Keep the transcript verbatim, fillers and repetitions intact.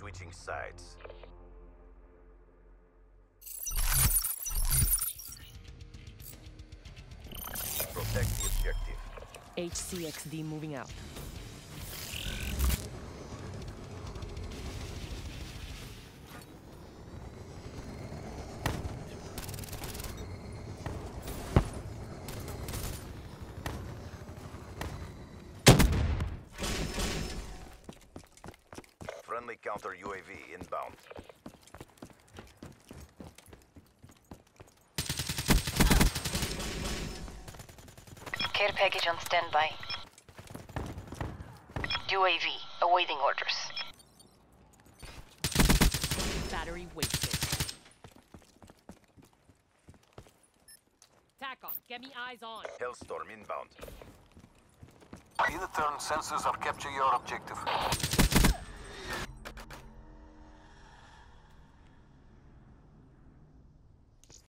Switching sides. Protect the objective. H C X D moving out. Friendly counter U A V inbound. Care package on standby. U A V awaiting orders. Battery wasted. TACOM, get me eyes on. Hellstorm inbound. In turn, sensors are capture your objective.